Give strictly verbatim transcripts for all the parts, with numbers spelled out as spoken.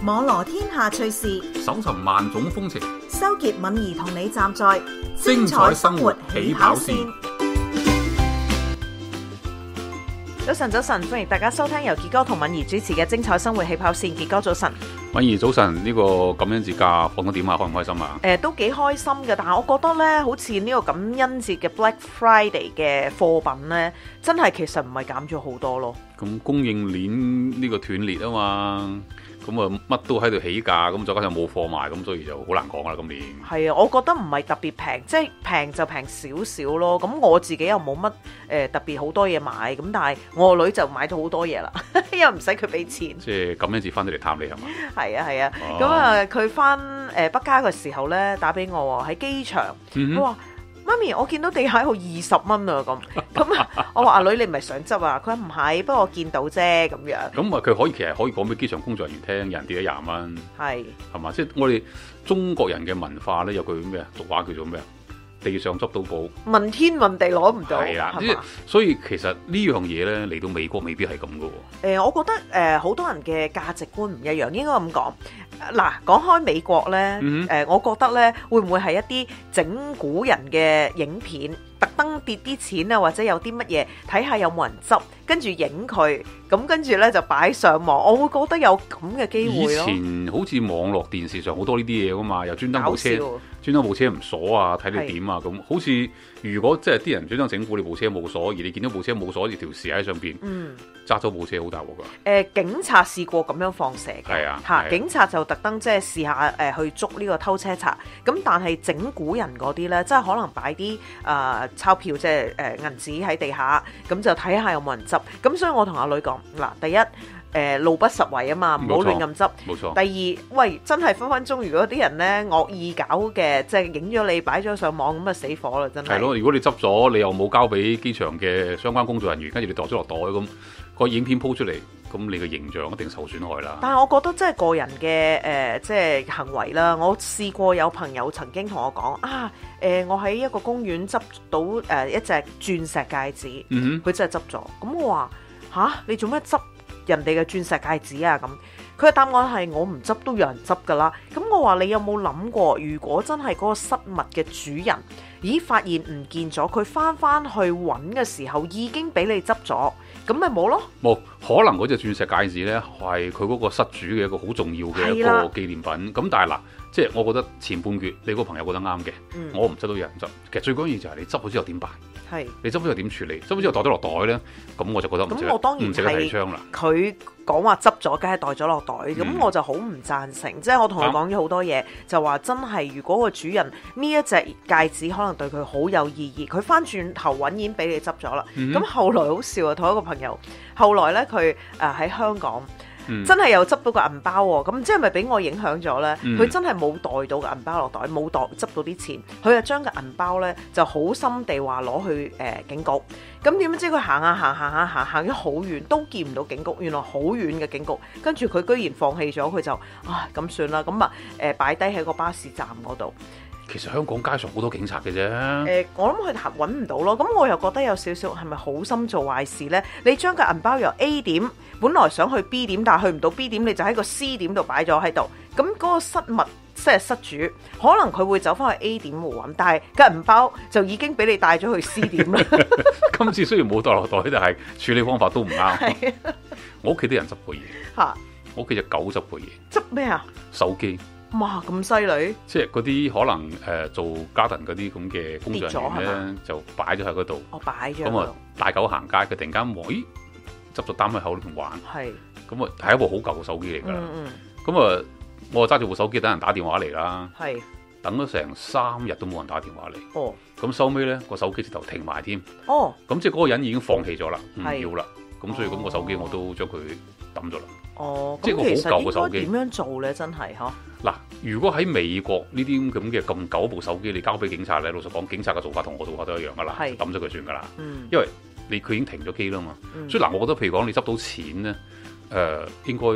網羅天下趣事， 搜尋萬種風情， 收結敏兒同你站在精彩生活起跑線。 早晨，早晨，歡迎大家收聽由傑哥同敏兒主持嘅精彩生活起跑線。傑哥早晨， 敏兒早晨，呢、這個感恩節假放得點啊？開唔開心啊？ 誒、呃，都幾開心嘅，但係我覺得呢，好似呢個感恩節嘅 Black Friday 嘅貨品呢，真係其實唔係減咗好多咯。 咁供應鏈呢個斷裂啊嘛。咁啊，乜都喺度起價，咁再加上冇貨賣，咁所以就好難講啦。今年係啊，我覺得唔係特別平，即係平就平少少咯。咁我自己又冇乜誒特別好多嘢買，咁但係我個女就買咗好多嘢啦，因為唔使佢俾錢。 即係感恩節翻到嚟探你係嘛？ 係啊係啊，咁啊佢翻誒北加嘅時候咧打俾我喎，喺機場，佢話、嗯。媽咪，我見到地下有二十蚊啊！咁咁，我話阿女你唔係想執啊？佢話唔係，不過我見到啫咁樣。 咁啊，佢可以其實可以講俾機場工作人員聽，人跌咗廿蚊。係係嘛？即係我哋中國人嘅文化咧，有句咩啊？俗話叫做咩啊？地上執到寶，問天問地攞唔到。係啦， 所以其實呢樣嘢咧嚟到美國未必係咁噶。誒、 呃，我覺得誒好、呃、多人嘅價值觀唔一樣，應該咁講。嗱，講開美國咧，誒、嗯呃，我覺得咧會唔會係一啲整蠱人嘅影片，特登跌啲錢啊，或者有啲乜嘢睇下有冇人執，跟住影佢，咁跟住咧就擺上網，我會覺得有咁嘅機會咯。以前好似網絡電視上好多呢啲嘢噶嘛，又專登部車，專登部車唔鎖啊，睇你點啊，咁好似如果即係啲人專登整蠱你部車冇鎖，而你見到部車冇鎖，而條匙喺上邊，揸咗部車好大鑊噶。誒、 呃，警察試過咁樣放蛇嘅， 係啊， 吓警察就特登即係試下誒、呃、去捉呢個偷車賊，咁但係整蠱人嗰啲咧，即係可能擺啲誒鈔票即係誒銀紙喺地下，咁就睇下有冇人執。咁所以我同阿女講，嗱，第一。誒、呃、路不拾遺啊嘛，唔好亂咁執。冇錯。第二，喂，真係分分鐘，如果啲人咧惡意搞嘅，即係影咗你擺咗上網，咁啊死火啦，真係。係咯，如果你執咗，你又冇交俾機場嘅相關工作人員，跟住你袋咗落袋咁，個影片鋪出嚟，咁你嘅形象一定受損害啦。但係我覺得真係個人嘅誒、呃，即係行為啦。我試過有朋友曾經同我講啊，誒、呃，我喺一個公園執到誒、呃、一隻鑽石戒指，嗯哼，佢真係執咗。咁我話吓，你做咩執人哋嘅鑽石戒指啊？咁佢嘅答案係我唔執都有人執噶啦。咁我話你有冇諗過，如果真係嗰個失物嘅主人，咦發現唔見咗，佢翻翻去揾嘅時候已經俾你執咗，咁咪冇咯？冇可能嗰隻鑽石戒指呢，係佢嗰個失主嘅一個好重要嘅一個紀念品。咁但係嗱，即係我覺得前半橛你個朋友覺得啱嘅、嗯，我唔執都有人執。其實最緊要就係你執好之後點辦？係你執咗又點處理？執咗之後袋咗落袋咧，咁我就覺得唔值得，唔值得提倡啦。佢講話執咗，梗係袋咗落袋，咁、嗯、我就好唔贊成。即係我同佢講咗好多嘢、啊，就話真係如果個主人呢一隻戒指可能對佢好有意義，佢翻轉頭揾錢俾你執咗啦。咁、嗯、後來好笑啊，同一個朋友，後來咧佢誒喺香港。嗯、真係又執到個銀包喎，咁即係咪俾我影響咗呢？佢、嗯、真係冇袋到個銀包落袋，冇袋執到啲錢，佢就將個銀包呢就好心地話攞去誒、呃、警局。咁點知佢行下行行下行行咗好遠，都見唔到警局，原來好遠嘅警局。跟住佢居然放棄咗，佢就唉咁算啦，咁啊誒擺低喺個巴士站嗰度。其實香港街上好多警察嘅啫。誒、呃，我諗佢揾唔到咯。咁我又覺得有少少係咪好心做壞事呢？你將個銀包由 A 點本來想去 B 點，但係去唔到 B 點，你就喺個 C 點度擺咗喺度。咁嗰個失物即係失主，可能佢會走翻去 A 點度揾，但係個銀包就已經俾你帶咗去 C 點啦。今次雖然冇袋落袋，但係處理方法都唔啱。我屋企啲人執過嘢。嚇！我屋企隻狗執過嘢。執咩啊？手機。哇，咁犀利！即係嗰啲可能誒、呃、做家庭嗰啲咁嘅工作人員咧，就擺咗喺嗰度。我擺咗。咁啊，帶狗行街，佢突然間望，咦，執咗擔喺口裏邊玩。係。咁啊，係一部好舊嘅手機嚟㗎啦。嗯嗯。咁啊，我揸住部手機等人打電話嚟啦。係。等咗成三日都冇人打電話嚟。哦。咁收尾咧，個手機直頭停埋添。哦。咁即係嗰個人已經放棄咗啦，唔要啦。咁所以咁個手機我都將佢抌咗啦。哦。即係個好舊嘅手機。點樣做咧？真係嗬。嗱，如果喺美國呢啲咁嘅咁舊部手機，你交俾警察咧，老實講，警察嘅做法同我做法都一樣噶啦，抌咗佢算噶啦。嗯。因為你佢已經停咗機啦嘛。嗯。所以嗱，我覺得譬如講你執到錢咧，誒、呃、應該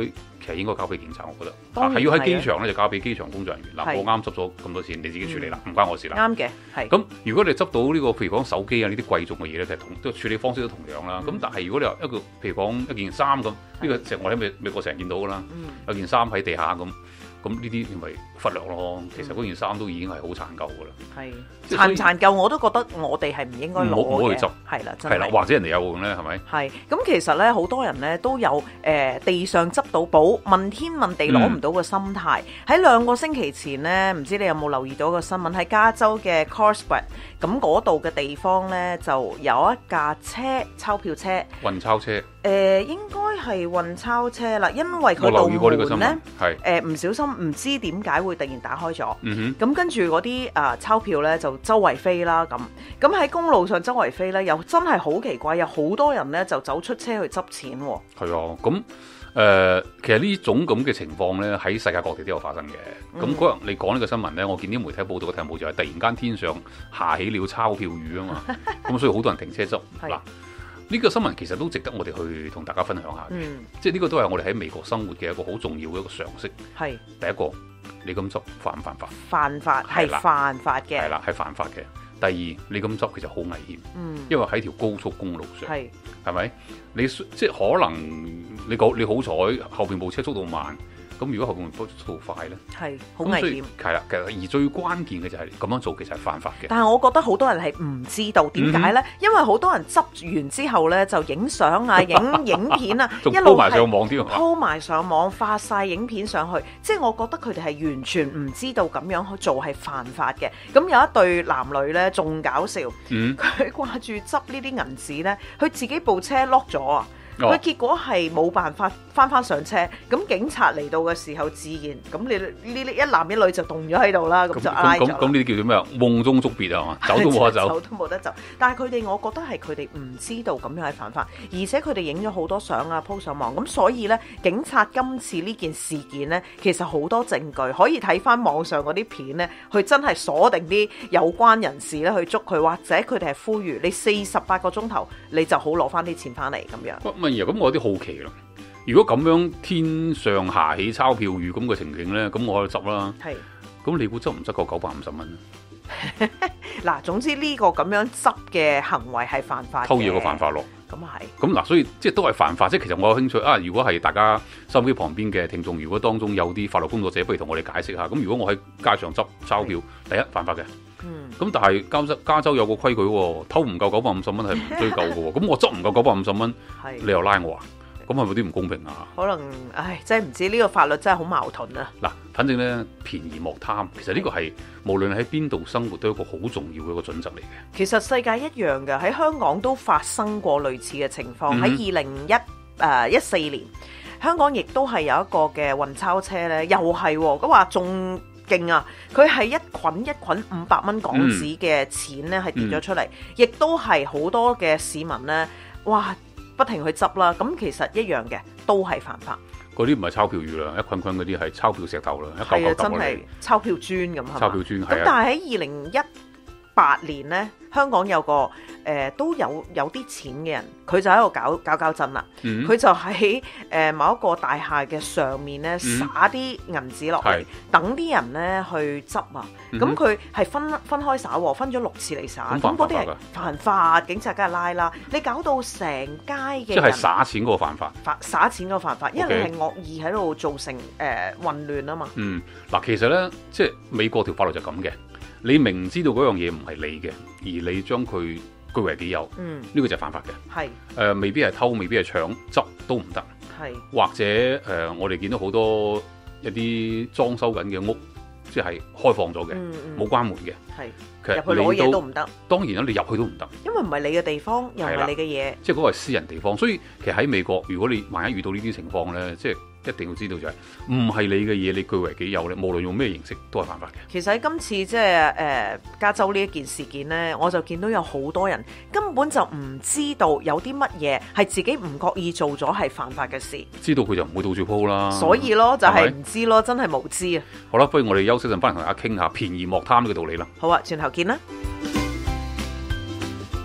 其實應該交俾警察，我覺得當然係要喺係機場咧就交俾機場工作人員。嗱， 係我啱執咗咁多錢，你自己處理啦，唔、關我事啦。 啱嘅，係。 咁如果你執到呢、個譬如講手機啊呢啲貴重嘅嘢咧，其實同都處理方式都同樣啦。咁、 嗯、 但係如果你話一個譬如講一件衫咁，呢、個成我喺美美國成日見到噶啦， 嗯、 有件衫喺地下咁。咁呢啲咪忽略咯，其實嗰件衫都已經係好殘舊噶啦。 係殘即係唔殘舊我都覺得我哋係唔應該攞嘅。 唔好去執， 係啦，真係啦，或者人哋有用咧，係咪？ 係咁，其實咧好多人咧都有誒、呃、地上執到寶，問天問地攞唔到嘅心態。喺、嗯、兩個星期前咧，唔知你有冇留意到個新聞？喺加州嘅 Carlsbad 咁嗰度嘅地方咧，就有一架車鈔票車， 運鈔車。 誒、呃、應該係運鈔車啦，因為佢道我留意過呢個新門聞， 咧誒唔小心唔知點解會突然打開咗，咁、 嗯、 跟住嗰啲誒鈔票咧就周圍飛啦，咁咁喺公路上周圍飛咧，又真係好奇怪，有好多人咧就走出車去執錢喎。 係啊，咁誒、呃、其實呢種咁嘅情況咧喺世界各地都有發生嘅。咁嗰日你講呢個新聞咧，我見啲媒體報道嘅題目就係突然間天上下起了鈔票雨啊嘛，咁所以好多人停車執嗱。呢、這個新聞其實都值得我哋去同大家分享下嘅、嗯，即係呢個都係我哋喺美國生活嘅一個好重要嘅一個常識。係第一個，你咁執犯唔犯法？犯法係犯法嘅，係啦，係犯法嘅。第二，你咁執其實好危險，嗯，因為喺條高速公路上，係係咪？你即係可能你講你好彩後邊部車速度慢。咁如果後面速度快咧，係好危險。係啦，其實而最關鍵嘅就係咁樣做，其實係犯法嘅。但係我覺得好多人係唔知道點解咧，因為好多人執完之後咧就影相啊、影影片啊，一路係 po 埋上網添，po 埋上網發晒影片上去。即係我覺得佢哋係完全唔知道咁樣去做係犯法嘅。咁有一對男女咧仲搞笑，佢、嗯、掛住執呢啲銀紙咧，佢自己部車 lock 咗啊！佢結果係冇辦法翻翻上車，咁警察嚟到嘅時候，自然咁你呢呢一男一女就凍咗喺度啦，咁就拉咗。咁咁呢啲叫做咩啊？夢中捉別啊嘛，走都冇得走，走都冇得走。但係佢哋，我覺得係佢哋唔知道咁樣係犯法，而且佢哋影咗好多相啊，po上網，咁所以呢，警察今次呢件事件呢，其實好多證據可以睇翻網上嗰啲片呢，佢真係鎖定啲有關人士咧去捉佢，或者佢哋係呼籲你四十八個鐘頭你就好攞翻啲錢翻嚟咁樣。咁我有啲好奇咯，如果咁樣天上下起鈔票雨咁嘅情景咧，咁我可以執啦。係，咁你估執唔執過九百五十蚊？嗱，總之呢個咁樣執嘅行為係犯法嘅，偷嘢個犯法咯。咁啊係。咁嗱，所以即係都係犯法。即係其實我有興趣啊，如果係大家收音機旁邊嘅聽眾，如果當中有啲法律工作者，不如同我哋解釋下。咁如果我喺街上執鈔票，第一犯法嘅。嗯，咁但係加州加州有個規矩喎，偷唔夠九百五十蚊係唔追究嘅喎，咁我執唔夠九百五十蚊，你又拉我啊？咁係咪有啲唔公平啊？可能，唉，真係唔知呢個法律真係好矛盾啊！嗱，反正咧便宜莫貪，其實呢個係無論喺邊度生活都係一個好重要嘅一個準則嚟嘅。其實世界一樣嘅，喺香港都發生過類似嘅情況。喺二零一誒一四年，香港亦都係有一個嘅運鈔車咧，又係咁話仲。勁啊！佢係一捆一捆五百蚊港紙嘅錢咧，係跌咗出嚟，亦都係好多嘅市民咧，哇，不停去執啦。咁其實一樣嘅，都係犯法。嗰啲唔係鈔票雨啦，一捆捆嗰啲係鈔票石頭啦，一嚿嚿抌落嚟。真係鈔票磚咁係嘛？鈔票磚係啊。咁但係喺二零一八年咧，香港有個誒、呃、都有有啲錢嘅人，佢就喺度搞搞搞震啦。佢、嗯、就喺誒、呃、某一個大廈嘅上面咧，撒啲銀紙落嚟，等啲人咧去執啊。咁佢係分分開撒喎，分咗六次嚟撒。咁嗰啲係犯法，警察梗係拉啦。你搞到成街嘅即係撒錢嗰個犯法，撒錢嗰個犯法，因為你係惡意喺度造成誒、呃、混亂啊嘛。嗯，嗱，其實咧，即係美國條法律就咁嘅。你明知道嗰樣嘢唔係你嘅，而你將佢據為己有，呢、嗯呢個就係犯法嘅。係誒、呃，未必係偷，未必係搶，執都唔得。係或者誒、呃，我哋見到好多一啲裝修緊嘅屋，即係開放咗嘅，冇、嗯、關門嘅。係其實入去攞嘢都唔得。當然啦，你入去都唔得，因為唔係你嘅地方，又唔係你嘅嘢。即係嗰個係私人地方，所以其實喺美國，如果你萬一遇到呢啲情況咧，即係。一定要知道就係唔係你嘅嘢，你據為己有咧，無論用咩形式都係犯法嘅。其實喺今次即係誒加州呢一件事件咧，我就見到有好多人根本就唔知道有啲乜嘢係自己唔覺意做咗係犯法嘅事。知道佢就唔會到處鋪啦。所以咯，就係唔知咯，真係無知啊！好啦，不如我哋休息陣翻嚟同大家傾下便宜莫貪呢個道理啦。好啊，轉頭見啦。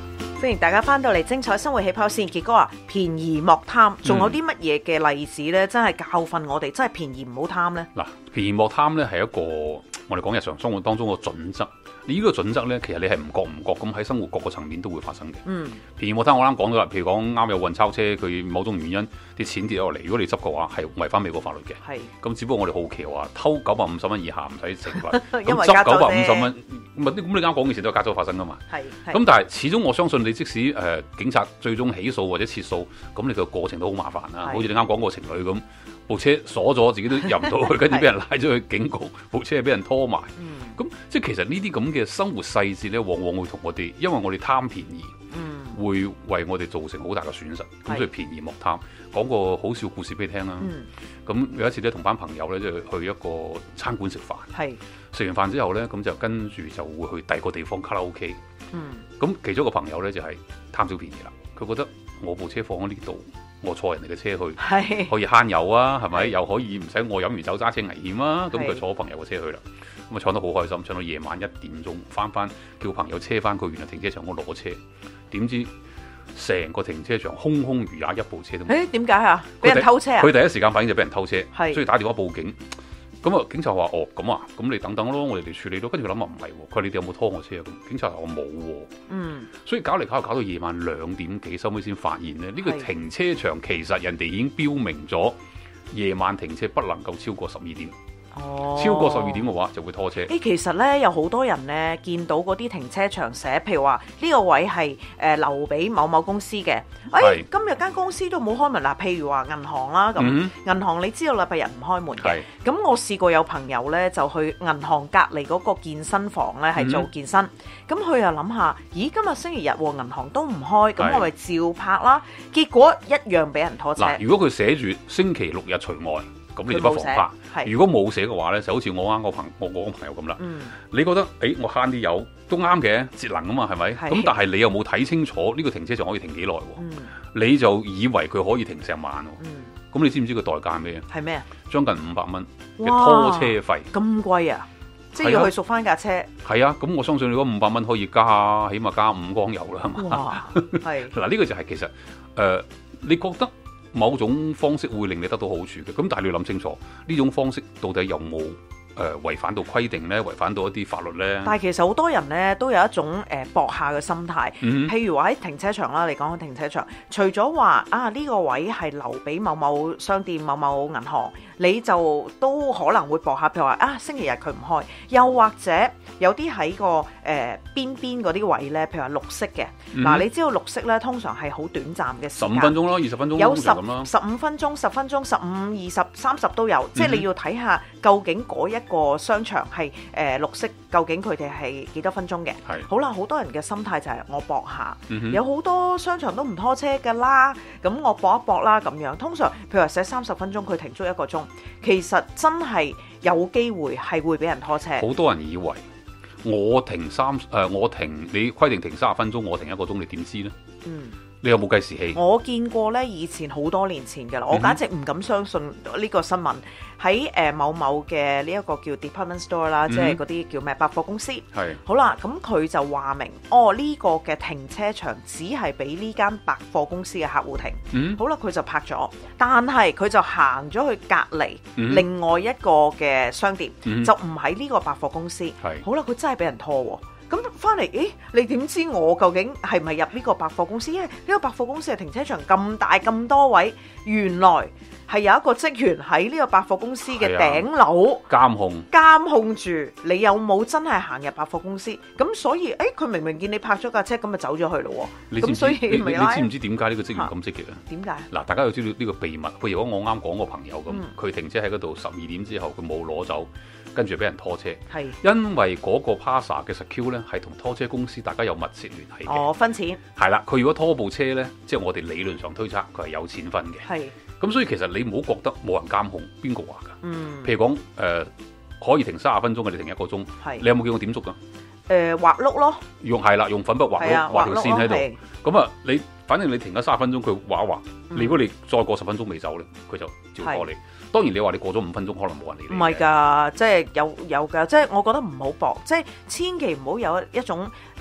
歡迎大家翻到嚟精彩生活起跑線。傑哥啊，便宜莫貪，仲有啲乜嘢嘅例子呢？真係教訓我哋，真係便宜唔好貪呢。 嗱，便宜莫貪呢係一個我哋講日常生活當中個準則。呢、這個準則呢，其實你係唔覺唔覺咁喺生活各個層面都會發生嘅。嗯，便宜莫貪我啱講咗啦，譬如講啱有運鈔車，佢某種原因啲錢跌落嚟，如果你執嘅話，係違反美國法律嘅。係，咁只不過我哋好奇話偷九百五十蚊以下唔使懲罰，咁執九百五十蚊，咁咁你啱講嘅事都係加州發生噶嘛。係，咁但係始終我相信你即使誒、呃、警察最終起訴或者撤訴，咁你個過程都好麻煩啦。好似你啱講個情侶咁，部車鎖咗，自己都入唔到去，跟住俾人拉咗去警局，部車係俾人拖埋。咁、嗯、即係其實呢啲咁嘅生活細節咧，往往會同我哋，因為我哋貪便宜，嗯、會為我哋造成好大嘅損失。咁所以便宜莫貪。講個好笑故事俾你聽啦。咁、嗯、有一次咧，同班朋友咧，即係去一個餐館食飯。係食完飯之後咧，咁就跟住就會去第二個地方卡拉 OK。咁、嗯、其中一個朋友咧就係、是、貪小便宜啦。佢覺得我部車放喺呢度，我坐人哋嘅車去，可以慳油啊，係咪？又可以唔使我飲完酒揸車危險啊。咁佢坐我朋友嘅車去啦。咁啊，坐得好開心，坐到夜晚一點鐘，翻翻叫朋友車翻佢原來停車場嗰度攞車，點知成個停車場空空如也，一部車都冇。誒，點解啊？俾人偷車啊？佢第一時間反應就俾人偷車，所以打電話報警。咁啊，警察話：哦，咁啊，咁你等等咯，我哋嚟處理咯。跟住佢諗啊，唔係喎，佢話你哋有冇拖我車啊？咁警察話我冇喎。嗯。所以搞嚟搞去搞到夜晚兩點幾，收尾先發現咧，呢、呢個停車場其實人哋已經標明咗夜晚停車不能夠超過十二點。哦，超過十二點嘅話就會拖車。誒，其實咧有好多人咧見到嗰啲停車場寫，譬如話呢個位係誒留俾某某公司嘅。誒，今日間公司都冇開門啦。譬如話銀行啦，咁銀行你知道禮拜日唔開門嘅。咁我試過有朋友咧就去銀行隔離嗰個健身房咧係做健身。咁佢又諗下，咦，今日星期日喎，銀行都唔開，咁我咪照拍啦。結果一樣俾人拖車。嗱，如果佢寫住星期六日除外，咁你就不妨拍。如果冇寫嘅話咧，就好似我啱個朋我我個朋友咁啦。嗯，你覺得誒、欸、我慳啲油都啱嘅，節能啊嘛，係咪？咁但係你又冇睇清楚呢個停車場可以停幾耐喎？嗯，你就以為佢可以停成晚喎？嗯，咁你知唔知個代價係咩啊？係咩啊？將近五百蚊嘅拖車費。咁貴啊！即係要去贖翻架車。係啊，咁我相信你嗰五百蚊可以加，起碼加五缸油啦，係嘛？哇！係嗱，呢個就係其實誒、呃，你覺得某種方式會令你得到好處嘅，咁但係你要諗清楚，呢種方式到底有冇誒違反到規定咧？違反到一啲法律咧？但係其實好多人咧都有一種誒搏下嘅心態，嗯、譬如話喺停車場啦，你講緊停車場，除咗話啊呢、呢個位係留俾某某商店、某某銀行，你就都可能會搏下，譬如話啊星期日佢唔開，又或者有啲喺個誒、呃、邊邊嗰啲位咧，譬如話綠色嘅，嗱、嗯啊、你知道綠色咧通常係好短暫嘅時間，十五分鐘咯，二十分鐘有十十五分鐘、十分鐘、十五、二十、三十都有，嗯、即係你要睇下究竟嗰一個商場係誒、呃、綠色，究竟佢哋係幾多分鐘嘅？係好啦，好多人嘅心態就係我搏下，嗯、有好多商場都唔拖車㗎啦，咁我搏一搏啦咁樣。通常譬如話寫三十分鐘，佢停足一個鐘，其實真係有機會係會俾人拖車。好多人以為我停三誒、呃，我停你規定停三十分鐘，我停一個鐘，你點知呢？嗯。你有冇計時器？我見過咧，以前好多年前嘅啦，我簡直唔敢相信呢個新聞。喺誒、呃、某某嘅呢一個叫 department store 啦、嗯，即係嗰啲叫咩百貨公司。係。好啦，咁佢就話明，哦呢、這個嘅停車場只係俾呢間百貨公司嘅客戶停。嗯。好啦，佢就拍咗，但係佢就行咗去隔離、嗯、另外一個嘅商店，嗯、就唔喺呢個百貨公司。係。好啦，佢真係俾人拖喎。咁翻嚟，誒，你點知我究竟係咪入呢個百貨公司？因為呢個百貨公司嘅停車場咁大咁多位，原來係有一個職員喺呢個百貨公司嘅頂樓監控監控住你有冇真係行入百貨公司。咁所以，誒，佢明明見你泊咗架車，咁咪走咗去咯。咁所以你你，你知唔知點解呢個職員咁積極啊？點解？嗱，大家要知道呢個秘密。譬如果我啱講個朋友咁，佢、嗯、停車喺嗰度十二點之後，佢冇攞走。跟住俾人拖車，係因為嗰個 Plaza 嘅 secure 咧，係同拖車公司大家有密切聯繫嘅。哦，分錢係啦，佢如果拖部車咧，即係我哋理論上推測佢係有錢分嘅。係咁，所以其實你唔好覺得冇人監控，邊個話㗎？嗯，譬如講誒、呃，可以停三十分鐘嘅，你停一個鐘，係你有冇見過點捉㗎？誒、呃，畫碌咯，用係啦，用粉筆畫碌，畫條線喺度。咁啊，你反正你停咗三十分鐘，佢畫一畫。嗯、如果你再過十分鐘未走咧，佢就照拖你。當然你話你過咗五分鐘，可能冇人理你。唔係㗎，即係有有㗎，即係我覺得唔好搏，即係千祈唔好有一種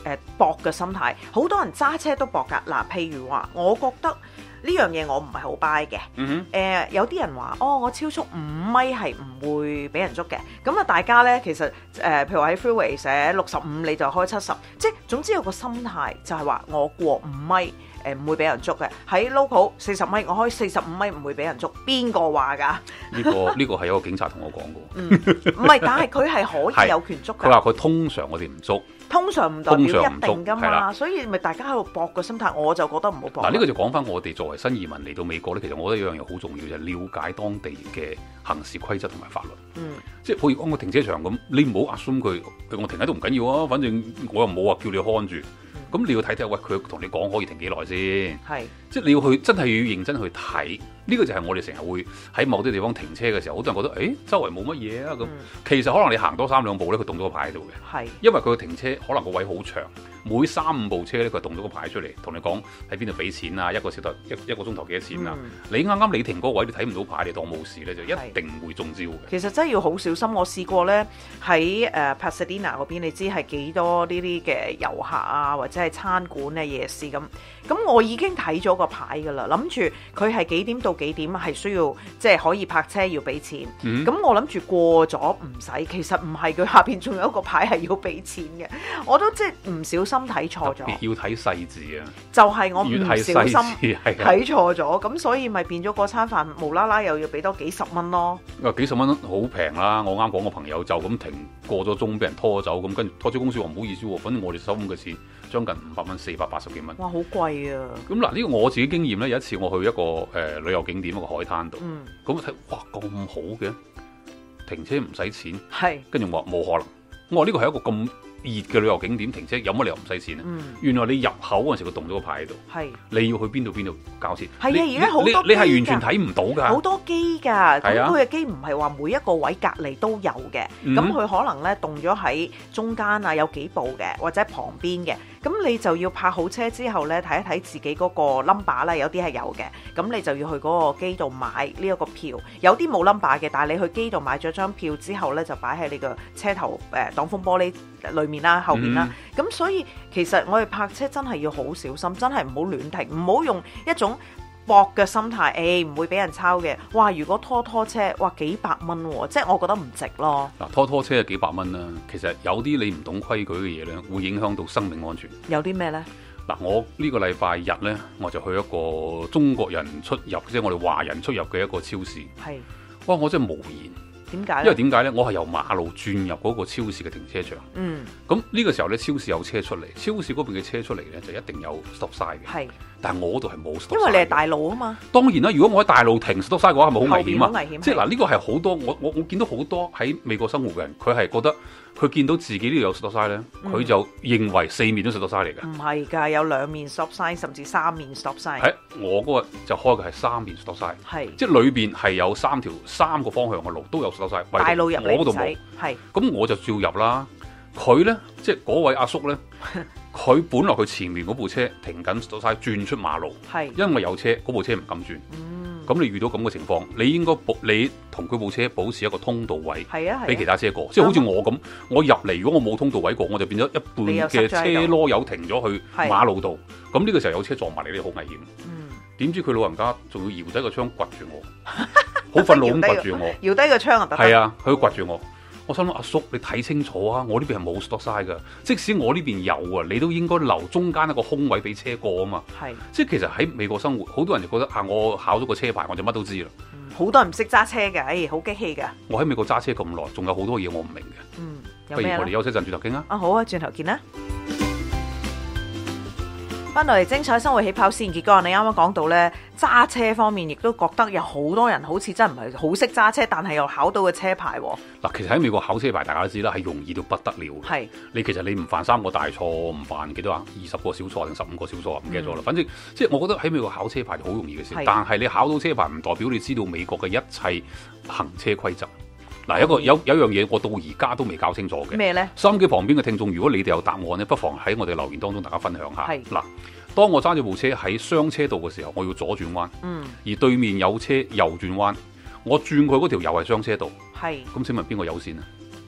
誒搏嘅心態，好多人揸車都搏㗎。嗱，譬如話，我覺得呢樣嘢我唔係好 buy 嘅。 嗯哼。 呃、有啲人話，哦，我超速五米係唔會俾人捉嘅。咁啊，大家咧其實誒、呃，譬如話喺 freeway 寫六十五，你就開七十，即係總之有個心態就係話我過五米。誒唔會俾人捉嘅，喺 local 四十米，我開四十五米唔會俾人捉，邊個話㗎？ 呢個呢個係有個警察同我講過。 嗯，唔係，但係佢係可以有權捉㗎。 佢話佢通常我哋唔捉， 通常唔代表一定㗎嘛，所以咪大家喺度搏個心態，我就覺得唔好搏。 嗱，呢個就講翻我哋作為新移民嚟到美國咧，其實我覺得有樣嘢好重要就係、是、了解當地嘅行事規則同埋法律。 嗯， 即係譬如講個停車場咁，你唔好 assume 佢，我停喺度唔緊要啊，反正我又冇話叫你看住。咁、嗯、你要睇睇，喂，佢同你講可以停幾耐先？係，即係你要去真係要認真去睇。呢、這個就係我哋成日會喺某啲地方停車嘅時候，好多人覺得，誒、欸，周圍冇乜嘢啊咁、嗯。其實可能你行多三兩步咧，佢動咗個牌喺度嘅。係，因為佢個停車可能個位好長，每三五部車咧，佢動咗個牌出嚟，同你講喺邊度俾錢啊，一個小時一一個鐘頭幾多錢啊？嗯、你啱啱你停嗰個位，你睇唔到牌，你當冇事咧，就一定會中招嘅。其實真係要好小心。我試過咧喺誒 Pasadena 嗰邊，你知係幾多呢啲嘅遊客啊，或者係餐館啊、夜市咁。咁我已經睇咗個牌㗎啦，諗住佢係幾點到幾點係需要即係、就是、可以泊車要俾錢。咁、嗯、我諗住過咗唔使，其實唔係，佢下邊仲有一個牌係要俾錢嘅。我都即係唔小心睇錯咗。特別要睇細字啊！就係、是、我唔小心睇錯咗，咁所以咪變咗嗰餐飯無啦啦又要俾多幾十蚊咯。啊，幾十蚊好平啦！我啱講個朋友就咁停過咗鐘，俾人拖走，咁跟住拖車公司話唔好意思喎，反正我哋收咁嘅錢，將近五百蚊，四百八十幾蚊。哇，好貴啊！咁嗱，呢個我自己經驗咧，有一次我去一個誒、呃、旅遊景點一個海灘度，咁我睇哇咁好嘅，停車唔使錢，係跟住我話冇可能，我話呢個係一個咁熱嘅旅遊景點停車有乜理由唔使錢啊、嗯？原來你入口嗰陣時佢動咗個牌喺度，係你要去邊度邊度交錢。係啊，而家好多你係完全睇唔到㗎，好多機㗎。咁佢嘅機唔係話每一個位隔離都有嘅，咁、嗯、佢可能咧動咗喺中間啊，有幾部嘅，或者旁邊嘅。咁你就要泊好車之後咧，睇一睇自己嗰個 number 啦，有啲係有嘅。咁你就要去嗰個機度買呢一個票，有啲冇 number 嘅，但係你去機度買咗張票之後咧，就擺喺你個車頭誒擋風玻璃裏面啦、後面啦。咁、嗯、所以其實我哋泊車真係要好小心，真係唔好亂停，唔好用一種搏嘅心態，誒、欸、唔會俾人抄嘅。哇！如果拖拖車，哇幾百蚊喎，即係我覺得唔值咯。嗱，拖拖車係幾百蚊啦，其實有啲你唔懂規矩嘅嘢咧，會影響到生命安全。有啲咩呢？嗱，我呢個禮拜日呢，我就去一個中國人出入，即係我哋華人出入嘅一個超市。係，哇！我真係無言。點解？因為點解呢？我係由馬路轉入嗰個超市嘅停車場。嗯。咁呢個時候呢，超市有車出嚟，超市嗰邊嘅車出嚟呢，就一定有 stop sign 嘅。係。但係我嗰度係冇 stop sign。因為你係大路啊嘛。當然啦，如果我喺大路停 stop sign 嘅話，係咪好危險啊？好危險。即係嗱，呢個係好多我我我見到好多喺美國生活嘅人，佢係覺得佢見到自己呢度有 stop sign 咧，佢就認為四面都 stop sign 嚟嘅。唔係㗎，有兩面 stop sign，甚至三面 stop sign。喺我嗰個就開嘅係三面 stop sign。係。即係裏邊係有三條三個方向嘅路都有 stop sign。大路入嚟我嗰度冇。係。咁我就照入啦。佢咧，即係嗰位阿叔咧，佢本來佢前面嗰部車停緊 stop sign，轉出馬路。係。因為有車，嗰部車唔敢轉。嗯。咁你遇到咁嘅情況，你應該保你同佢部車保持一個通道位，係啊，俾其他車過。即係好似我咁，我入嚟如果我冇通道位過，我就變咗一半嘅車囉柚停咗去馬路度。咁呢個時候有車撞埋你，你好危險。嗯。點知佢老人家仲要搖低個窗掘住我，好憤怒咁掘住我，搖低個窗啊！係啊，佢掘住我。我心諗阿叔，你睇清楚啊！我呢邊係冇 stop sign 㗎，即使我呢邊有啊，你都應該留中間一個空位俾車過啊嘛。係，即係其實喺美國生活，好多人就覺得啊，我考咗個車牌，我就乜都知啦。好、嗯、多人唔識揸車嘅，哎，好激氣㗎。我喺美國揸車咁耐，仲有好多嘢我唔明嘅。嗯，不如我哋休息陣，轉頭傾啊。啊，好啊，轉頭見啦。翻到嚟精彩生活起跑線，結果你啱啱講到呢，揸車方面，亦都覺得有好多人好似真係唔係好識揸車，但係又考到個車牌喎。嗱，其實喺美國考車牌，大家都知啦，係容易到不得了。係，你其實你唔犯三個大錯，唔犯幾多啊？二十個小錯定十五個小錯啊？唔記得咗啦。反正即係我覺得喺美國考車牌就好容易嘅事，但係你考到車牌唔代表你知道美國嘅一切行車規則。嗱，一個有有一樣嘢我到而家都未搞清楚嘅咩呢？收音機旁邊嘅聽眾，如果你哋有答案呢，不妨喺我哋留言當中大家分享下。係嗱，當我揸住部車喺雙車道嘅時候，我要左轉彎，嗯，而對面有車右轉彎，我轉佢嗰條又係雙車道，係咁，請問邊個優先啊？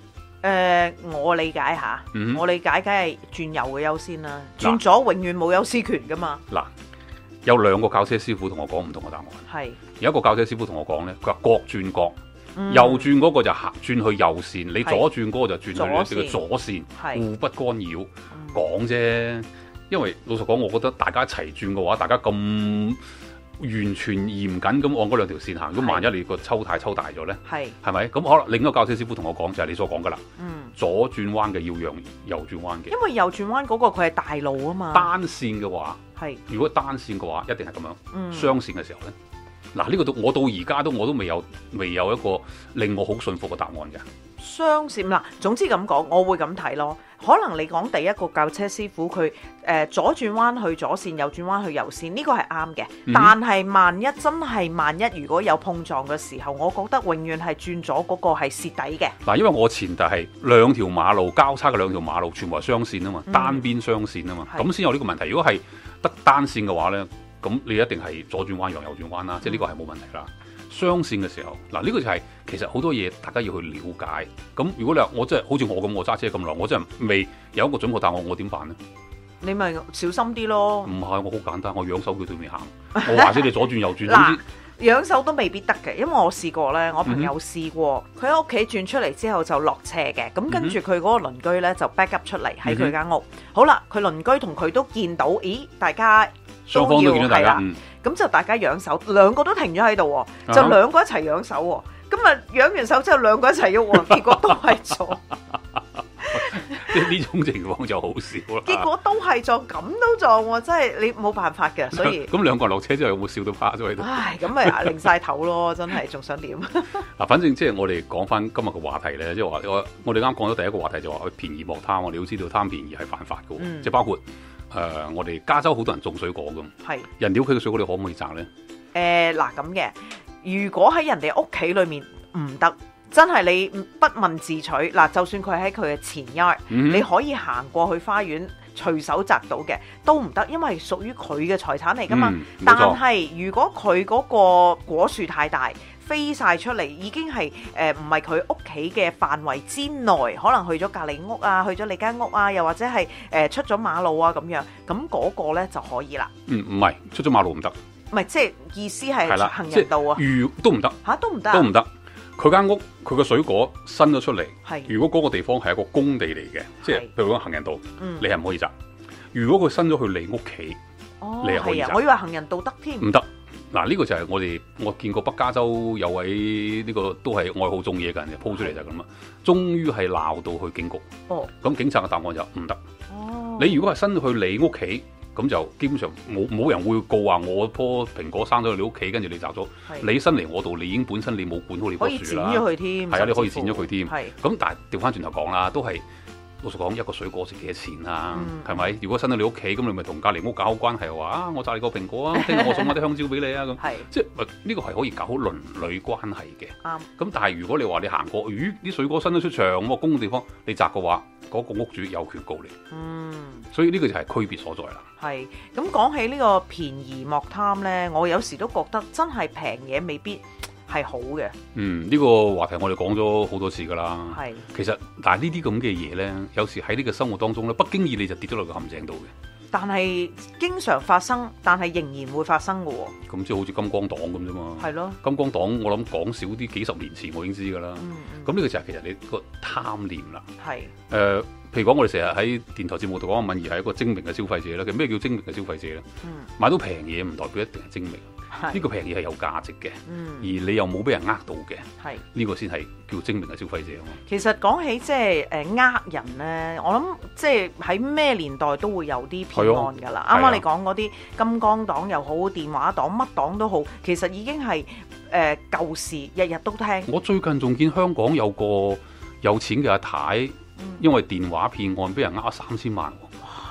呃，我理解下， 嗯、 我理解梗係轉右嘅優先啦，轉左永遠冇優先權噶嘛。 嗱，有兩個教車師傅同我講唔同嘅答案。 係有一個教車師傅同我講咧，佢話各轉各， 嗯、 右轉嗰個就行轉去右線，你左轉嗰個就轉去你嘅左線，互不干擾。講啫，因為老實講，我覺得大家一齊轉嘅話，大家咁完全嚴謹咁按嗰兩條線行，如果萬一你個抽太抽大咗咧，係係咪？咁可能另一個教車師傅同我講就係你所講噶啦，嗯，左轉彎嘅要讓右轉彎嘅， 因為右轉彎嗰個佢係大路啊嘛。 單線嘅話係，如果單線嘅話一定係咁樣，嗯，雙線嘅時候咧，嗱呢個到我到而家都我都未有未有一個令我好信服嘅答案嘅。 雙線嗱，總之咁講，我會咁睇咯。可能你講第一個教車師傅佢誒、呃、左轉彎去左線，右轉彎去右線，呢、這個係啱嘅。嗯、但係萬一真係萬一如果有碰撞嘅時候，我覺得永遠係轉左嗰個係蝕底嘅。嗱， 因為我前提係兩條馬路交叉嘅兩條馬路全部係雙線啊嘛，嗯、單邊雙線啊嘛，咁先有呢個問題。如果係得單線嘅話呢，咁你一定係左轉彎讓右轉彎啦，嗯、即係呢個係冇問題啦。雙線嘅時候，嗱、這、呢個就係、是、其實好多嘢大家要去了解。咁如果你話我真係好似我咁，我揸車咁耐，我真係未有一個準確答案，我點辦呢？ 你咪小心啲咯。唔係， 我好簡單，我仰手叫對面行。我或者你左轉右轉。 嗱，仰手都未必得嘅，因為我試過咧，我朋友試過，佢喺屋企轉出嚟之後就落斜嘅，咁跟住佢嗰個鄰居咧就 back up 出嚟喺佢間屋。嗯、好啦，佢鄰居同佢都見到，咦，大家雙方都見到大家。 咁就大家仰手，兩個都停咗喺度，就兩個一齊仰手。咁啊，仰完手之後，兩個一齊喐，結果都係撞。 即係呢種情況就好少啦。 結果都係撞，咁都撞，真係你冇辦法嘅。所以咁兩個人落車之後有冇笑到趴咗喺度？ 唉，咁咪擰晒頭咯，真係仲想點？ 嗱，反正即係我哋講翻今日嘅話題咧，即係話我我哋啱講咗第一個話題就話便宜莫貪。我哋都知道貪便宜係犯法嘅，嗯、即係包括。誒、呃，我哋加州好多人種水果咁，係人哋屋企嘅水果，你可唔可以摘咧？誒、 呃，嗱咁嘅，如果喺人哋屋企裏面唔得，真係你不問自取。嗱，就算佢喺佢嘅前院，嗯、你可以行過去花園隨手摘到嘅都唔得，因為屬於佢嘅財產嚟噶嘛。嗯、但係如果佢嗰個果樹太大，飛晒出嚟，已經係誒唔係佢屋企嘅範圍之內，可能去咗隔離屋啊，去咗你間屋啊，又或者係誒、呃、出咗馬路啊咁樣，咁嗰個咧就可以啦。嗯， 唔係出咗馬路唔得， 唔係即係意思係行人道啊， 如都唔得嚇，都唔得， 都唔得。佢間屋佢個水果伸咗出嚟，如果嗰個地方係一個工地嚟嘅，即係譬如講行人道，嗯、你係唔可以摘。如果佢伸咗去你屋企， 哦、 你係可以摘。 我以為行人道得添， 唔得。嗱，呢個就係我哋我見過北加州有位呢、呢個都係愛好種嘢嘅人嘅 po 出嚟就係咁啊，終於係鬧到去警局。哦，咁警察嘅答案就唔得。哦，你如果係伸到去你屋企，咁就基本上冇冇人會告話我棵蘋果生咗去你屋企，跟住你摘咗。你伸嚟我度，你已經本身你冇管好你棵樹啦。可以剪咗佢添。 係啊，你可以剪咗佢添。係。咁但係調翻轉頭講啦，都係。老實講，一個水果值幾多錢啊？係咪、嗯？如果伸到你屋企，咁你咪同隔離屋搞好關係，話啊，我摘你個蘋果啊，聽日我送翻啲香蕉俾你啊，咁。係，即係呢個係可以搞好鄰里關係嘅。啱、嗯。咁但係如果你話你行過，咦啲水果伸咗出牆咁個公共地方，你摘嘅話，嗰、嗰個屋主有權告你。嗯。所以呢個就係區別所在啦。係。咁講起呢個便宜莫貪咧，我有時都覺得真係平嘢未必係好嘅。嗯，呢、這個話題我哋講咗好多次噶啦。係，其實但係呢啲咁嘅嘢咧，有時喺呢個生活當中咧，不經意你就跌咗落個陷阱度嘅。但係經常發生，但係仍然會發生嘅喎。咁即係好似金剛黨咁啫嘛。係咯。金剛黨我諗講少啲，幾十年前我已經知噶啦。嗯咁呢、嗯、個就係其實你個貪念啦。係。誒、呃，譬如講我哋成日喺電台節目度講，敏儀係一個精明嘅消費者啦。其實咩叫精明嘅消費者咧？嗯。買到平嘢唔代表一定係精明。呢個平嘢係有價值嘅，嗯、而你又冇俾人呃到嘅，係呢、這個先係叫精明嘅消費者啊嘛。其實講起即係誒呃人咧，我諗即係喺咩年代都會有啲騙案㗎啦。啱啱、啊、你講嗰啲金剛黨又好，電話黨乜黨都好，其實已經係誒、呃、舊時，日日都聽。我最近仲見香港有個有錢嘅阿太，嗯、因為電話騙案俾人呃三千萬。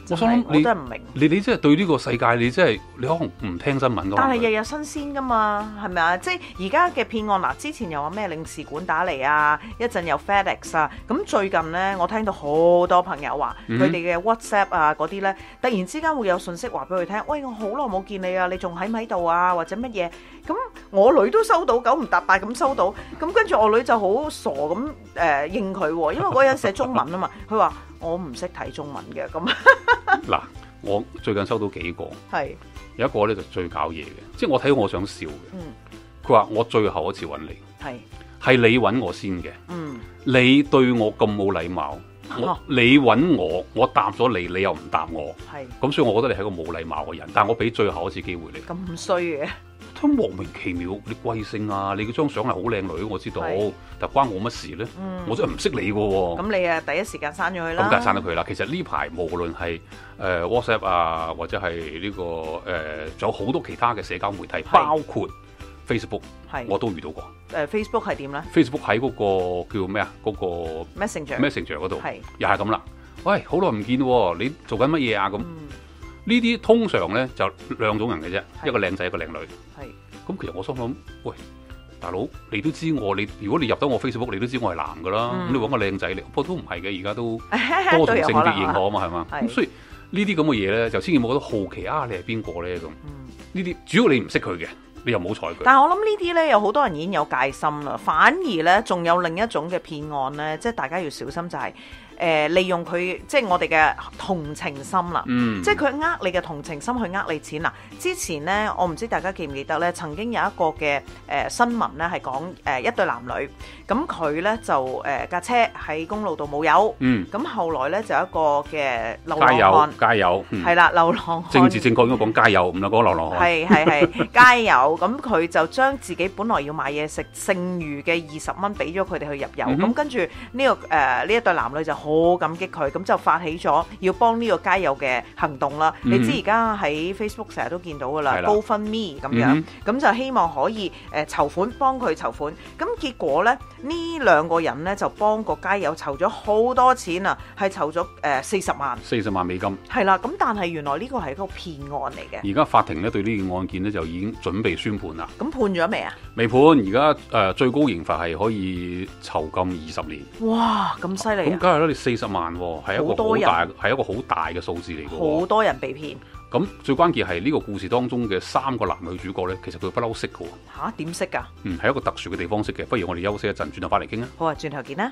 我想諗我真係唔明。 你你真係對呢個世界，你真係你可能唔聽新聞。 但係日日新鮮噶嘛，係咪啊？即係而家嘅騙案嗱，之前又話咩領事館打嚟啊，一陣有 FedEx 啊，咁最近呢，我聽到好多朋友話佢哋嘅 WhatsApp 啊嗰啲呢，突然之間會有信息話俾佢聽，喂，我好耐冇見你啊，你仲喺唔喺度啊，或者乜嘢？咁我女都收到，九唔搭八咁收到，咁跟住我女就好傻咁誒、呃、應佢喎，因為嗰人寫中文啊嘛，佢話我唔識睇中文嘅咁。 嗱，我最近收到幾個， 係有一個咧就最搞嘢嘅，即係我睇我想笑嘅。 嗯， 佢話我最後一次揾你， 係係你揾我先嘅。 嗯， 你對我咁冇禮貌，我、 啊、 你揾我，我答咗你，你又唔答我， 係咁，所以我覺得你係個冇禮貌嘅人。但係我俾最後一次機會你， 咁衰嘅。 都莫名其妙，你貴姓啊？你嗰張相係好靚女，我知道，但關我乜事咧？嗯、我真係唔識你嘅喎。咁你啊，第一時間刪咗佢啦。 咁梗係刪咗佢啦。其實呢排無論係誒、呃、WhatsApp 啊，或者係呢、呢個誒，仲、呃、有好多其他嘅社交媒體，包括 Facebook，我都遇到過。誒、 呃、Facebook 係點咧 ？Facebook 喺嗰個叫咩啊？嗰、嗰個 Messenger Messenger 嗰度，又係咁啦。喂，好耐唔見喎，你做緊乜嘢啊？咁。嗯呢啲通常咧就兩種人嘅啫，一個靚仔一個靚女。係咁，其實我心諗，喂，大佬，你都知我，你如果你入到我 Facebook，你都知我係男噶啦。咁、嗯、你揾個靚仔嚟，不過都唔係嘅，而家都多重性別認可啊嘛，係嘛？咁所以呢啲咁嘅嘢咧，就千祈冇覺得好奇啊！你係邊個咧咁？呢啲主要你唔識佢嘅，你又唔好睬佢。 但係我諗呢啲咧，有好多人已經有戒心啦。反而咧，仲有另一種嘅騙案咧，即係大家要小心就係、是。誒、呃、利用佢即係我哋嘅同情心啦、嗯，即係佢呃你嘅同情心去呃你錢啦。之前咧，我唔知大家記唔記得咧，曾經有一個嘅誒、呃、新聞咧係講誒一對男女，咁佢咧就誒架、呃、車喺公路度冇油，咁、嗯、後來咧就有一個嘅流浪漢， 加油，係、嗯、啦， 流浪漢政治正確應該講加油，唔係講流浪漢， 係係係加油。咁佢就將自己本來要買嘢食剩餘嘅二十蚊俾咗佢哋去入油，咁、嗯、跟住呢、這個誒呢、呃、一對男女就好好感激佢，咁就發起咗要幫呢個加油嘅行動啦、嗯。你知而家喺 Facebook 成日都見到噶啦，GoFundMe 咁樣，咁、嗯、就希望可以誒籌款，幫佢籌款。咁結果咧，呢兩個人咧就幫個加油籌咗好多錢啊，係籌咗誒四十萬，四十萬美金。係啦，咁但係原來呢個係一個騙案嚟嘅。而家法庭咧對呢件案件咧就已經準備宣判啦。咁判咗未啊？未判，而家誒最高刑罰係可以囚禁二十年。哇，咁犀利！咁梗係啦，你四十萬。係一個好大，係一個好大嘅數字嚟嘅。好多人被騙。咁最關鍵係呢個故事當中嘅三個男女主角咧，其實佢不嬲識嘅。吓，點識噶？嗯，係一個特殊嘅地方識嘅。不如我哋休息一陣，轉頭翻嚟傾啊。好啊，轉頭見啦。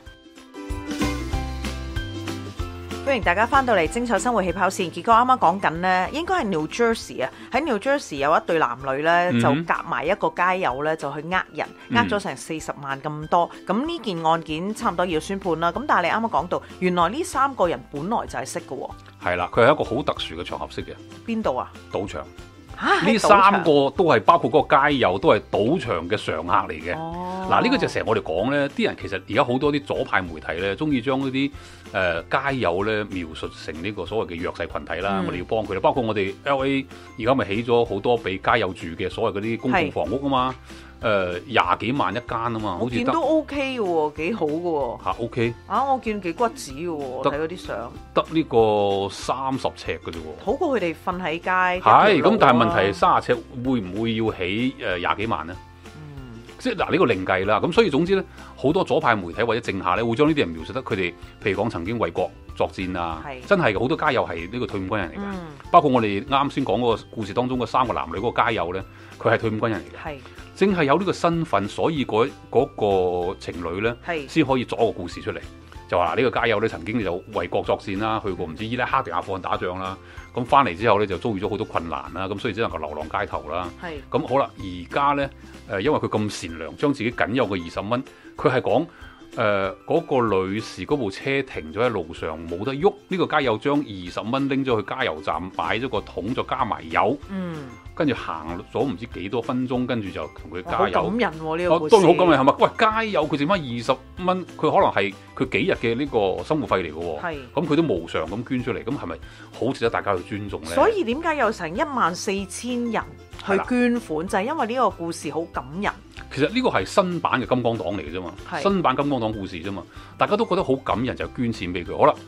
歡迎大家翻到嚟精彩生活起跑線。結果啱啱講緊呢，應該係 New Jersey 啊，喺 New Jersey 有一對男女呢，就夾埋一個街友呢，就去呃人，呃咗成四十萬咁多。咁呢件案件差唔多要宣判啦。咁但係你啱啱講到，原來呢三個人本來就係識嘅。係啦，佢係一個好特殊嘅場合識嘅。邊度啊？賭場。呢三個都係包括嗰個街友，都係賭場嘅常客嚟嘅。嗱、哦，呢、呢個就成日我哋講呢啲人其實而家好多啲左派媒體呢，中意將嗰啲誒街友呢描述成呢個所謂嘅弱勢群體啦、嗯。我哋要幫佢啦，包括我哋 L A 而家咪起咗好多俾街友住嘅所謂嗰啲公共房屋啊嘛。誒廿幾萬一間啊嘛，好似都 OK 嘅喎，幾好嘅喎。嚇 OK 啊！我見幾骨子嘅喎，睇嗰啲相。得呢個三十尺嘅啫喎。好過佢哋瞓喺街。係咁，但係問題係三十尺會唔會要起誒廿幾萬咧？嗯，即係嗱呢個另計啦。咁所以總之咧，好多左派媒體或者政客咧，會將呢啲人描述得佢哋，譬如講曾經為國作戰啊，真係好多街友係呢個退伍軍人嚟㗎、嗯。包括我哋啱先講嗰個故事當中嘅三個男女嗰個街友咧，佢係退伍軍人嚟嘅。係。正係有呢個身份，所以嗰、嗰個情侶咧，先可以作個故事出嚟。就話呢個街友咧，曾經就為國作戰啦，去過唔知伊拉克定阿富汗打仗啦。咁翻嚟之後咧，就遭遇咗好多困難啦。咁所以只能夠流浪街頭啦。係。咁好啦，而家咧，誒，因為佢咁善良，將自己僅有嘅二十蚊，佢係講誒嗰個女士嗰部車停咗喺路上冇得喐，呢、呢個街友將二十蚊拎咗去加油站擺咗個桶，再加埋油。嗯。跟住行咗唔知幾多分鐘，跟住就同佢加油。好感人喎呢個故事。當然好感人係咪？喂，街友佢剩翻二十蚊，佢可能係佢幾日嘅呢個生活費嚟嘅喎。係。咁佢都無償咁捐出嚟，咁係咪好值得大家去尊重咧？所以點解有成一萬四千人去捐款，就係因為呢個故事好感人。其實呢個係新版嘅金剛黨嚟嘅啫嘛，新版金剛黨故事啫嘛，大家都覺得好感人，就捐錢俾佢。好啦。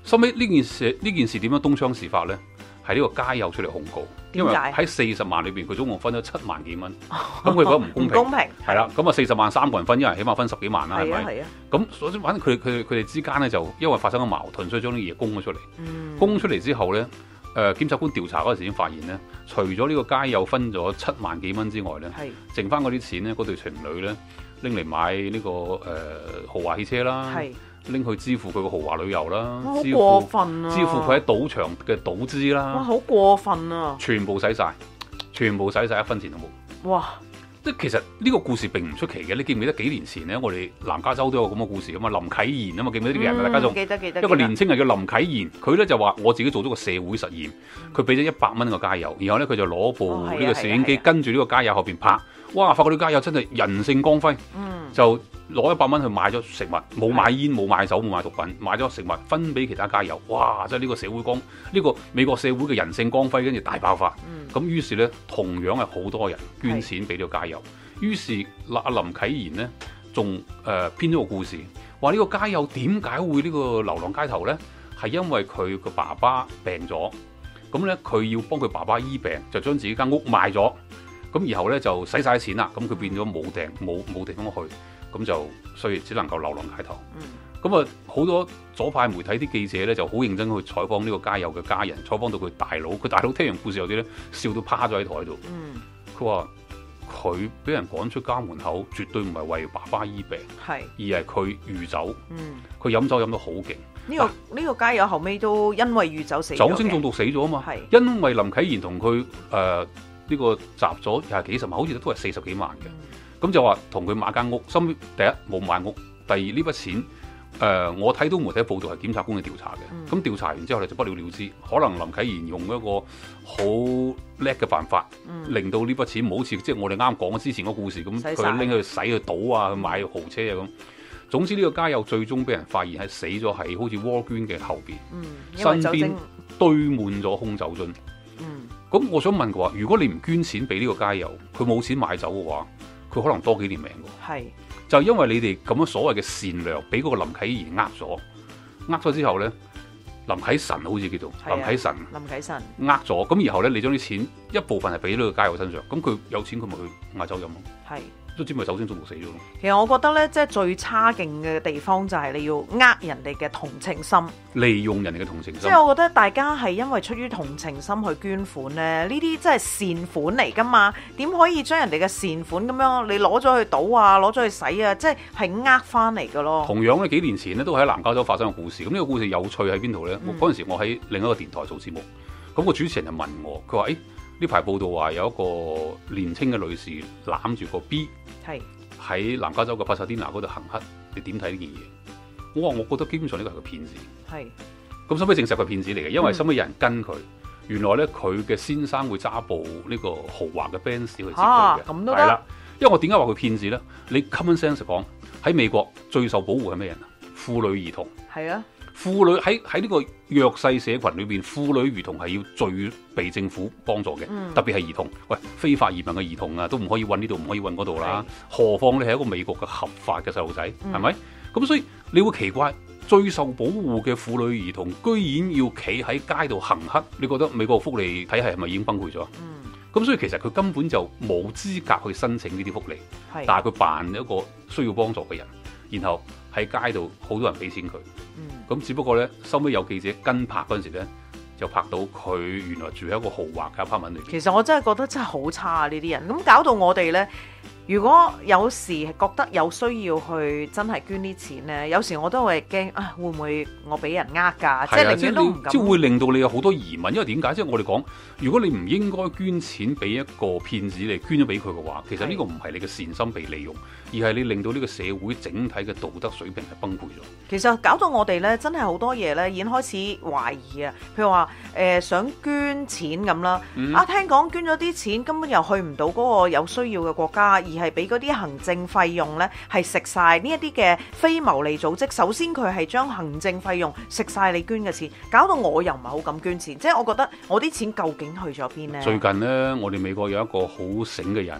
收尾呢件事呢件事點樣東窗事發咧？係呢個街友出嚟控告，因為喺四十萬裏邊，佢總共分咗七萬幾蚊，咁佢覺得唔公平。 公平係啦，咁啊四十萬三個人分，一人起碼分十幾萬啦，係咪？ 係啊。 咁所以反正佢佢佢哋之間咧就因為發生咗矛盾，所以將啲嘢供咗出嚟。嗯、供出嚟之後咧，誒、呃、檢察官調查嗰陣時已經發現咧，除咗呢個街友分咗七萬幾蚊之外咧，剩翻嗰啲錢咧，嗰對情侶咧拎嚟買呢、這個誒、呃、豪華汽車啦。拎去支付佢個豪華旅遊啦， 好過分啊！ 支付佢喺賭場嘅賭資啦， 哇，好過分啊！ 全部使晒，全部使晒，一分錢都冇。哇！即係其實呢個故事並唔出奇嘅。你記唔記得幾年前咧，我哋南加州都有咁嘅故事咁啊？林啟賢啊嘛，記唔記得呢個人？大家仲記得記得一個年青人叫林啟賢，佢咧就話我自己做咗個社會實驗，佢俾咗一百蚊個街友，然後咧佢就攞部呢個攝影機跟住呢個街友後邊拍，哇！發覺呢個街友真係人性光輝，嗯、就。攞一百蚊去買咗食物，冇買煙，冇買酒，冇買毒品，買咗食物分俾其他街友。哇！真係呢個社會光，呢、呢個美國社會嘅人性光輝，跟住大爆發。咁、嗯、於是咧，同樣係好多人捐錢俾呢個街友。於是阿林啟賢咧，仲誒編咗個故事，話呢個街友點解會呢個流浪街頭咧？係因為佢個爸爸病咗，咁咧佢要幫佢爸爸醫病，就將自己間屋賣咗，咁然後咧就使晒錢啦，咁佢變咗冇訂冇冇地方去。咁就所以只能夠流浪街頭。咁啊好多左派媒體啲記者咧就好認真去採訪呢個街友嘅家人，採訪到佢大佬。佢大佬聽完故事有啲咧笑到趴咗喺台度。佢話佢俾人趕出家門口，絕對唔係為爸爸醫病，係而係佢酗酒。佢飲酒飲得好勁。呢、這個呢、 這個街友後尾都因為酗酒死咗。 酒精中毒死咗啊嘛。係因為林啟賢同佢誒呢個集咗廿幾十萬，好似都係四十幾萬嘅。嗯咁就話同佢買間屋，心第一冇買屋，第二呢筆錢，誒、呃、我睇到媒體報道係檢察官去調查嘅，咁、嗯、調查完之後咧就不了了之，可能林啟賢用一個好叻嘅辦法，嗯、令到呢筆錢唔好似即係我哋啱講之前個故事咁，佢拎去使去賭啊，去買豪車啊咁。總之呢個街友最終俾人發現係死咗喺好似窩娟嘅後邊，嗯、身邊堆滿咗空酒樽。咁、嗯、我想問嘅話，如果你唔捐錢俾呢個街友，佢冇錢買酒嘅話，佢可能多幾年命㗎，係就因為你哋咁樣所謂嘅善良，俾嗰個林啟賢呃咗，呃咗之後咧，林啟臣好似叫做林啟臣， 林啟臣呃咗，咁然後咧，你將啲錢一部分係俾咗個街友身上，咁佢有錢佢咪去買酒飲咯，係。都知咪酒精中毒死咗咯。 其實我覺得咧，即係最差勁嘅地方就係你要呃人哋嘅同情心， 利用人哋嘅同情心。 即係我覺得大家係因為出於同情心去捐款咧，呢啲真係善款嚟噶嘛？點可以將人哋嘅善款咁樣你攞咗去賭啊，攞咗去使啊？即係係呃翻嚟噶咯。 同樣咧，幾年前咧都喺南加州發生嘅故事。咁呢個故事有趣喺邊度咧？嗰、嗯、陣時我喺另一個電台做節目，咁、個主持人就問我，佢話：誒呢排報道話有一個年輕嘅女士攬住個 B。係喺南加州嘅帕薩迪納嗰度行乞，你點睇呢件嘢？我話我覺得基本上呢個係個騙子。係咁，收尾證實係騙子嚟嘅，因為收尾有人跟佢、嗯，原來咧佢嘅先生會揸部呢個豪華嘅 Benz 去接佢嘅。咁都得？係啦，因為我點解話佢騙子咧？你 common sense 講喺美國最受保護係咩人啊？婦女兒童。係啊。婦女喺喺呢個弱勢社群裏邊，婦女兒童係要最被政府幫助嘅、嗯，特別係兒童。喂，非法移民嘅兒童啊，都唔可以揾呢度，唔可以揾嗰度啦。何況你係一個美國嘅合法嘅細路仔，係、嗯、咪？咁所以你會奇怪，最受保護嘅婦女兒童，居然要企喺街度行乞，你覺得美國福利體系係咪已經崩潰咗？嗯。咁所以其實佢根本就冇資格去申請呢啲福利，但係佢扮一個需要幫助嘅人，然後喺街度好多人俾錢佢。咁、嗯、只不過咧，收尾有記者跟拍嗰陣時咧，就拍到佢原來住喺一個豪華嘅 apartment 裏邊。其實我真係覺得真係好差啊！呢啲人咁搞到我哋咧，如果有時覺得有需要去真係捐啲錢咧，有時我都會驚啊，會唔會我俾人呃㗎？即係寧願都唔敢。即係會令到你有好多疑問，因為點解？即係我哋講，如果你唔應該捐錢俾一個騙子，你捐咗俾佢嘅話，其實呢個唔係你嘅善心被利用，而係你令到呢個社會整體嘅道德水平係崩潰咗。其實搞到我哋咧，真係好多嘢咧，已經開始懷疑啊。譬如話誒、呃，想捐錢咁啦、嗯，啊聽講捐咗啲錢，根本又去唔到嗰個有需要嘅國家，而係俾嗰啲行政費用咧係食晒呢一啲嘅非牟利組織。首先佢係將行政費用食晒你捐嘅錢，搞到我又唔係好敢捐錢。即係我覺得我啲錢究竟去咗邊呢？最近呢，我哋美國有一個好醒嘅人，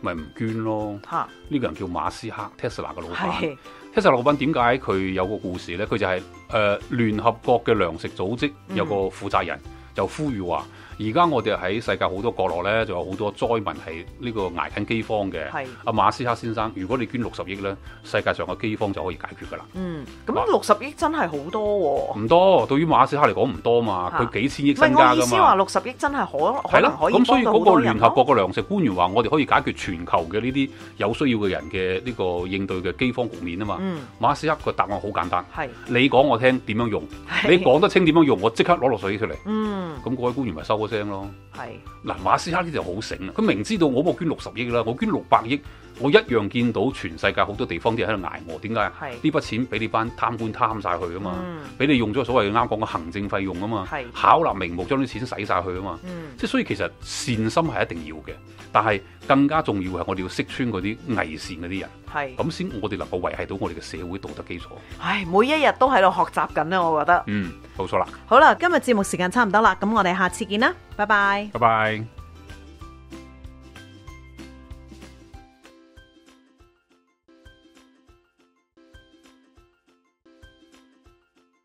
咪唔捐咯。 嚇， 呢個人叫馬斯克 ，Tesla 嘅老闆。Tesla 老闆點解佢有個故事咧？佢就係、是、誒、呃、聯合國嘅糧食組織有個負責人、嗯、就呼籲話。而家我哋喺世界好多角落咧，就有好多災民係呢個捱緊饑荒嘅。係阿馬斯克先生，如果你捐六十億咧，世界上嘅饑荒就可以解決㗎啦。嗯，咁六十億真係好多喎、哦。唔多，對於馬斯克嚟講唔多嘛，佢、啊、幾千億身家㗎嘛。唔係我意思話六十億真係可可能可以幫到好多人。咁所以嗰個聯合國嘅糧食官員話，我哋可以解決全球嘅呢啲有需要嘅人嘅呢個應對嘅饑荒局面啊嘛。嗯、馬斯克個答案好簡單，係你講我聽點樣用，你講得清點樣用，我即刻攞六十億出嚟。嗯，咁嗰位官員咪收咗聲咯。係嗱，馬斯克呢就好醒啦，佢明知道我冇捐六十億啦，我捐六百億，我一樣見到全世界好多地方啲人喺度捱餓，點解？係呢筆錢俾你班貪官貪晒去啊嘛，俾、嗯、你用咗所謂啱講嘅行政費用啊嘛，巧立名目將啲錢使晒去啊嘛，即、嗯、係所以其實善心係一定要嘅，但係更加重要係我哋要識穿嗰啲偽善嗰啲人，係咁先我哋能夠維繫到我哋嘅社會道德基礎。唉，每一日都喺度學習緊咧，我覺得。嗯，冇錯啦。好啦，今日節目時間差唔多啦，咁我哋下次見啦，拜拜。拜拜。